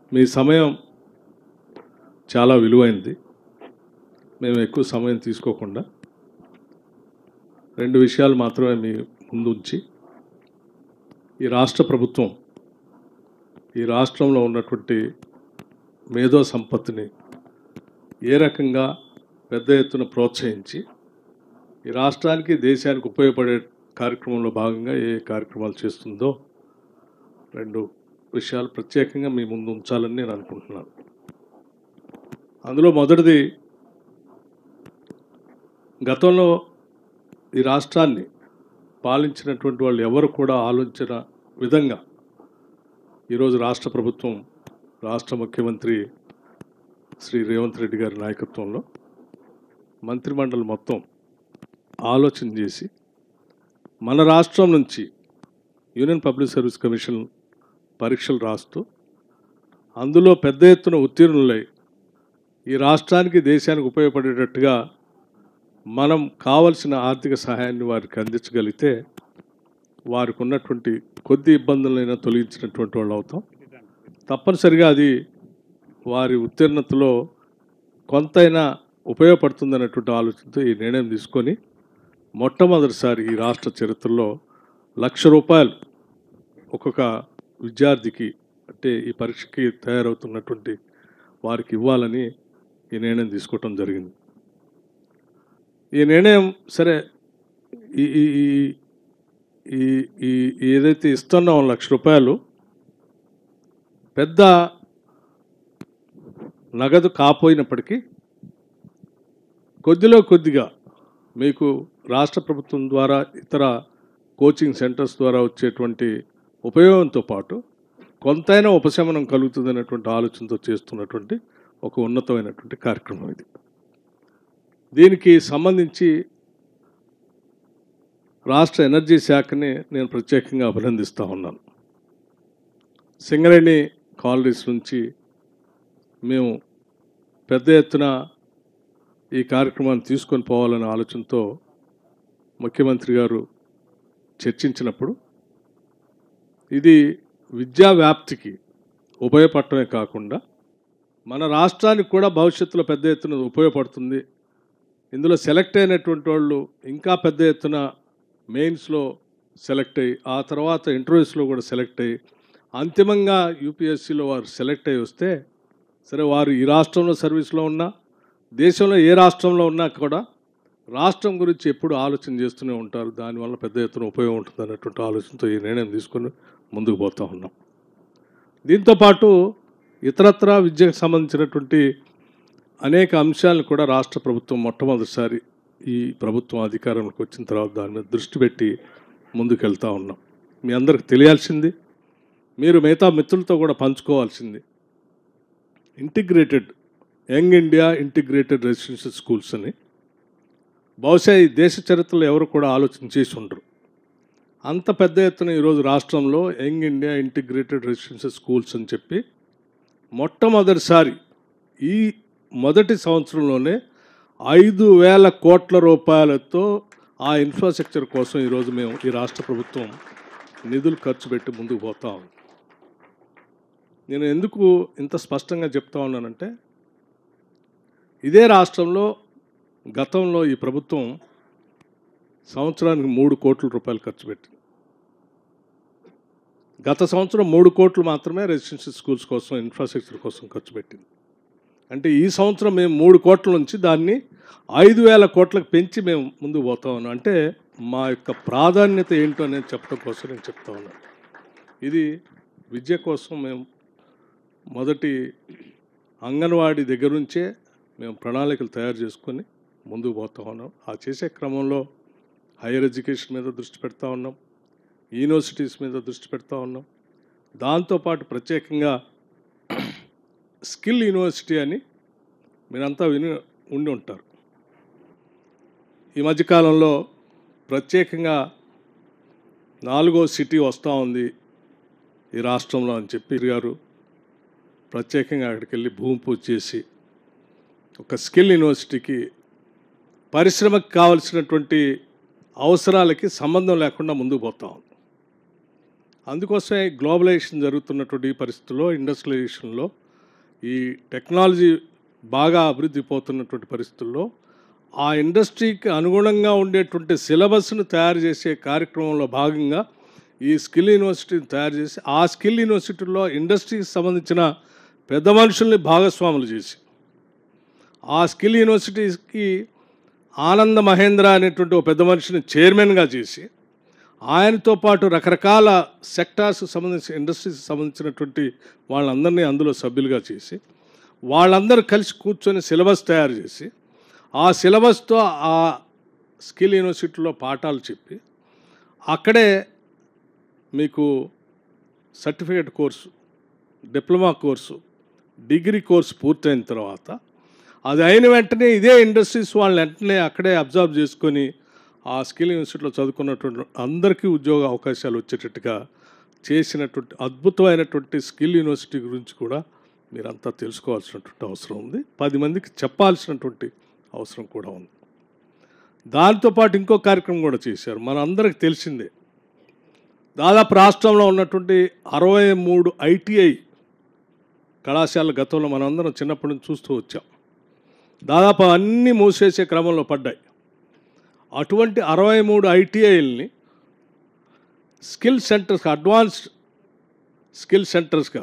మీ సమయం చాలా విలువైనది. మేము ఎక్కువ సమయం తీసుకోకుండా 2 విషయాలు మాత్రమే మీ ముందు ఉంచి, ఈ రాష్ట్ర ప్రభుత్వం ఈ రాష్ట్రంలో ఉన్నటువంటి మేధో సంపత్తిని ఏ రకంగా పెద్ద ఎత్తున ప్రోత్సహించి ఈ రాష్ట్రానికి దేశానికి ఉపయోగపడే కార్యక్రమంలో భాగంగా ఏ కార్యక్రమాలు చేస్తుందో 2 విషయాలు ప్రత్యేకంగా మీ ముందు ఉంచాలని నేను అనుకుంటున్నాను. అందులో మొదటిది, గతంలో ఈ రాష్ట్రాన్ని పాలించినటువంటి వాళ్ళు ఎవరు కూడా ఆలోచించిన విధంగా ఈరోజు రాష్ట్ర ప్రభుత్వం, రాష్ట్ర ముఖ్యమంత్రి శ్రీ రేవంత్ రెడ్డి గారి నాయకత్వంలో మంత్రిమండలి మొత్తం ఆలోచన చేసి మన రాష్ట్రం నుంచి యూనియన్ పబ్లిక్ సర్వీస్ కమిషన్ పరీక్షలు రాస్తూ అందులో పెద్ద ఎత్తున ఉత్తీర్ణులై ఈ రాష్ట్రానికి దేశానికి ఉపయోగపడేటట్టుగా మనం కావలసిన ఆర్థిక సహాయాన్ని వారికి అందించగలిగితే వారికి ఉన్నటువంటి కొద్ది ఇబ్బందులైనా తొలగించినటువంటి వాళ్ళు అవుతాం. తప్పనిసరిగా అది వారి ఉత్తీర్ణతలో కొంతైనా ఉపయోగపడుతుందన్నటువంటి ఆలోచనతో ఈ నిర్ణయం తీసుకొని మొట్టమొదటిసారి ఈ రాష్ట్ర చరిత్రలో ₹1,00,000 ఒక్కొక్క విద్యార్థికి, అంటే ఈ పరీక్షకి తయారవుతున్నటువంటి వారికి ఇవ్వాలని ఈ నిర్ణయం తీసుకోవటం జరిగింది. ఈ నిర్ణయం సరే, ఈ ఈ ఈ ఈ ఏదైతే ఇస్తున్నాం ₹1,00,000 పెద్ద నగదు కాపోయినప్పటికీ కొద్దిగా మీకు రాష్ట్ర ప్రభుత్వం ద్వారా ఇతర కోచింగ్ సెంటర్స్ ద్వారా వచ్చేటువంటి ఉపయోగంతో పాటు కొంతైనా ఉపశమనం కలుగుతుందనేటువంటి ఆలోచనతో చేస్తున్నటువంటి ఒక ఉన్నతమైనటువంటి కార్యక్రమం ఇది. దీనికి సంబంధించి రాష్ట్ర ఎనర్జీ శాఖని నేను ప్రత్యేకంగా అభినందిస్తూ ఉన్నాను. సింగరేణి కాలనీస్ నుంచి మేము పెద్ద ఎత్తున ఈ కార్యక్రమాన్ని తీసుకొని పోవాలనే ఆలోచనతో ముఖ్యమంత్రి గారు చర్చించినప్పుడు ఇది విద్యా వ్యాప్తికి ఉపయోగపడటమే కాకుండా మన రాష్ట్రానికి కూడా భవిష్యత్తులో పెద్ద ఎత్తున ఉపయోగపడుతుంది. ఇందులో సెలెక్ట్ అయినటువంటి వాళ్ళు ఇంకా పెద్ద ఎత్తున మెయిన్స్లో సెలెక్ట్ అయ్యి, ఆ తర్వాత ఇంటర్వ్యూస్లో కూడా సెలెక్ట్ అయ్యి, అంతిమంగా యూపీఎస్సీలో వారు సెలెక్ట్ అయ్యి వస్తే సరే, వారు ఈ రాష్ట్రంలో సర్వీస్లో ఉన్నా, దేశంలో ఏ రాష్ట్రంలో ఉన్నా కూడా రాష్ట్రం గురించి ఎప్పుడు ఆలోచన చేస్తూనే ఉంటారు. దానివల్ల పెద్ద ఎత్తున ఉపయోగం ఉంటుంది అన్నటువంటి ఆలోచనతో ఈ నిర్ణయం తీసుకొని ముందుకు పోతూ ఉన్నాం. దీంతోపాటు ఇతరత్రా విద్యకు సంబంధించినటువంటి అనేక అంశాలను కూడా రాష్ట్ర ప్రభుత్వం మొట్టమొదటిసారి ఈ ప్రభుత్వం అధికారంలోకి వచ్చిన తర్వాత దాని మీద దృష్టి పెట్టి ముందుకెళ్తూ ఉన్నాం. మీ అందరికి తెలియాల్సింది, మీరు మిగతా మిత్రులతో కూడా పంచుకోవాల్సింది, integrated young India integrated residential schools అని బహుశా ఈ దేశ చరిత్రలో ఎవరు కూడా ఆలోచన చేసి ఉండరు. అంత పెద్ద ఎత్తున ఈరోజు రాష్ట్రంలో young India integrated residential schools అని చెప్పి మొట్టమొదటిసారి ఈ మొదటి సంవత్సరంలోనే ₹5,000 కోట్ల ఆ ఇన్ఫ్రాస్ట్రక్చర్ కోసం ఈరోజు మేము ఈ రాష్ట్ర ప్రభుత్వం నిధులు ఖర్చు పెట్టి ముందుకు పోతా ఉన్నాం. నేను ఎందుకు ఇంత స్పష్టంగా చెప్తా ఉన్నానంటే, ఇదే రాష్ట్రంలో గతంలో ఈ ప్రభుత్వం సంవత్సరానికి ₹3 కోట్ల ఖర్చు పెట్టింది. గత సంవత్సరం 3 కోట్లు మాత్రమే రెసిడెన్షియల్ స్కూల్స్ కోసం, ఇన్ఫ్రాస్ట్రక్చర్ కోసం ఖర్చు పెట్టింది. అంటే ఈ సంవత్సరం మేము 3 కోట్ల నుంచి దాన్ని 5,000 కోట్లకు పెంచి మేము ముందుకు పోతా ఉన్నాం. అంటే మా యొక్క ప్రాధాన్యత ఏంటో అనేది చెప్పడం కోసం నేను చెప్తా ఉన్నాను. ఇది విద్య కోసం మేము మొదటి అంగన్వాడీ దగ్గర నుంచే మేము ప్రణాళికలు తయారు చేసుకొని ముందుకు పోతా ఉన్నాం. ఆ చేసే క్రమంలో హైయర్ ఎడ్యుకేషన్ మీద దృష్టి పెడతా ఉన్నాం, యూనివర్సిటీస్ మీద దృష్టి పెడతా ఉన్నాం. దాంతోపాటు ప్రత్యేకంగా స్కిల్ యూనివర్సిటీ అని మీరంతా ఉండి ఉంటారు. ఈ మధ్యకాలంలో ప్రత్యేకంగా 4వ సిటీ వస్తూ ఉంది ఈ రాష్ట్రంలో అని చెప్పి గారు ప్రత్యేకంగా అక్కడికి వెళ్ళి భూమి పూజ చేసి ఒక స్కిల్ యూనివర్సిటీకి పరిశ్రమకు కావాల్సినటువంటి అవసరాలకి సంబంధం లేకుండా ముందుకు పోతా ఉంది. అందుకోసమే గ్లోబలైజేషన్ జరుగుతున్నటువంటి ఈ పరిస్థితుల్లో, ఇండస్ట్రియలైజేషన్లో, ఈ టెక్నాలజీ బాగా అభివృద్ధి పోతున్నటువంటి పరిస్థితుల్లో ఆ ఇండస్ట్రీకి అనుగుణంగా ఉండేటువంటి సిలబస్ను తయారు చేసే కార్యక్రమంలో భాగంగా ఈ స్కిల్ యూనివర్సిటీని తయారు చేసి ఆ స్కిల్ యూనివర్సిటీలో ఇండస్ట్రీకి సంబంధించిన పెద్ద మనుషుల్ని భాగస్వాములు చేసి ఆ స్కిల్ యూనివర్సిటీకి ఆనంద మహేంద్ర అనేటువంటి ఒక పెద్ద మనిషిని చైర్మన్గా చేసి ఆయనతో పాటు రకరకాల సెక్టార్స్కి సంబంధించిన ఇండస్ట్రీస్కి సంబంధించినటువంటి వాళ్ళందరినీ అందులో సభ్యులుగా చేసి వాళ్ళందరూ కలిసి కూర్చొని సిలబస్ తయారు చేసి ఆ సిలబస్తో ఆ స్కిల్ యూనివర్సిటీలో పాఠాలు చెప్పి అక్కడే మీకు certificate course, diploma course, degree course పూర్తయిన తర్వాత అది అయిన వెంటనే ఇదే ఇండస్ట్రీస్ వాళ్ళని వెంటనే అక్కడే అబ్జర్వ్ చేసుకొని ఆ స్కిల్ యూనివర్సిటీలో చదువుకున్నటువంటి అందరికీ ఉద్యోగ అవకాశాలు వచ్చేటట్టుగా చేసినటువంటి అద్భుతమైనటువంటి స్కిల్ యూనివర్సిటీ గురించి కూడా మీరంతా తెలుసుకోవాల్సినటువంటి అవసరం ఉంది. 10 మందికి చెప్పాల్సినటువంటి అవసరం కూడా ఉంది. దాంతోపాటు ఇంకో కార్యక్రమం కూడా చేశారు. మన అందరికి తెలిసిందే, దాదాపు రాష్ట్రంలో ఉన్నటువంటి 63 ఐటీఐ కళాశాల గతంలో మనందరం చిన్నప్పటి నుంచి చూస్తూ వచ్చాం. దాదాపు అన్నీ మూసేసే క్రమంలో పడ్డాయి. అటువంటి 63 ఐటీఐల్ని స్కిల్ సెంటర్స్, అడ్వాన్స్డ్ స్కిల్ సెంటర్స్గా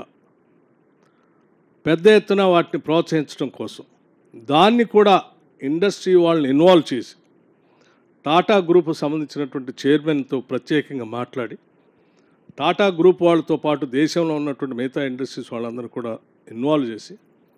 పెద్ద ఎత్తున వాటిని ప్రోత్సహించడం కోసం దాన్ని కూడా ఇండస్ట్రీ వాళ్ళని ఇన్వాల్వ్ చేసి టాటా గ్రూప్ సంబంధించినటువంటి చైర్మన్తో ప్రత్యేకంగా మాట్లాడి టాటా గ్రూప్ వాళ్ళతో పాటు దేశంలో ఉన్నటువంటి మిగతా ఇండస్ట్రీస్ వాళ్ళందరూ కూడా ఇన్వాల్వ్ చేసి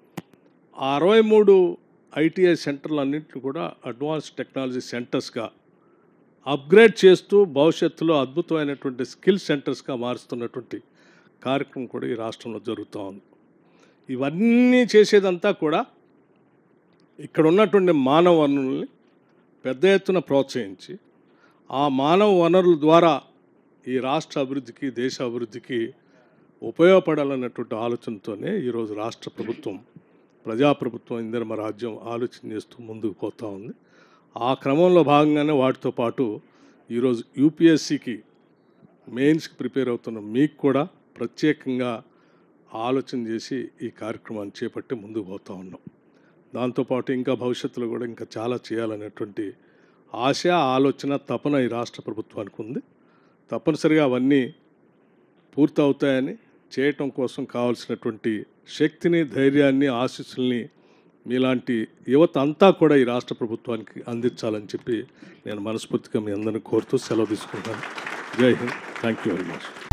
ఆ 63 ఐటీఐ సెంటర్లు అన్నింటినీ కూడా అడ్వాన్స్ టెక్నాలజీ సెంటర్స్గా అప్గ్రేడ్ చేస్తూ భవిష్యత్తులో అద్భుతమైనటువంటి స్కిల్ సెంటర్స్గా మారుస్తున్నటువంటి కార్యక్రమం కూడా ఈ రాష్ట్రంలో జరుగుతూ ఉంది. ఇవన్నీ చేసేదంతా కూడా ఇక్కడ ఉన్నటువంటి మానవ వనరుల్ని పెద్ద ఎత్తున ప్రోత్సహించి ఆ మానవ వనరుల ద్వారా ఈ రాష్ట్ర అభివృద్ధికి, దేశ అభివృద్ధికి ఉపయోగపడాలన్నటువంటి ఆలోచనతోనే ఈరోజు రాష్ట్ర ప్రభుత్వం, ప్రజాప్రభుత్వం, ఇందిరమ రాజ్యం ఆలోచన చేస్తూ ముందుకు పోతూ ఉంది. ఆ క్రమంలో భాగంగానే వాటితో పాటు ఈరోజు యూపీఎస్సికి మెయిన్స్కి ప్రిపేర్ అవుతున్న మీకు కూడా ప్రత్యేకంగా ఆలోచన చేసి ఈ కార్యక్రమాన్ని చేపట్టి ముందుకు పోతూ ఉన్నాం. దాంతోపాటు ఇంకా భవిష్యత్తులో కూడా ఇంకా చాలా చేయాలనేటువంటి ఆశ, ఆలోచన, తపన ఈ రాష్ట్ర ప్రభుత్వానికి ఉంది. తప్పనిసరిగా అవన్నీ పూర్తవుతాయని, చేయటం కోసం కావాల్సినటువంటి శక్తిని, ధైర్యాన్ని, ఆశీస్సుల్ని మీలాంటి యువత అంతా కూడా ఈ రాష్ట్ర ప్రభుత్వానికి అందించాలని చెప్పి నేను మనస్ఫూర్తిగా మీ అందరిని కోరుతూ సెలవు తీసుకుంటాను. Jai Hind. Thank you very much.